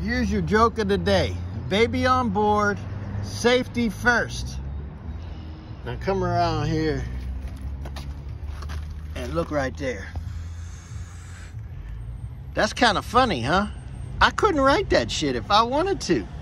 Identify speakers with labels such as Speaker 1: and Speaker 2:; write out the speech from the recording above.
Speaker 1: Here's your joke of the day. Baby on board, safety first. Now come around here and look right there. That's kind of funny, huh? I couldn't write that shit if I wanted to.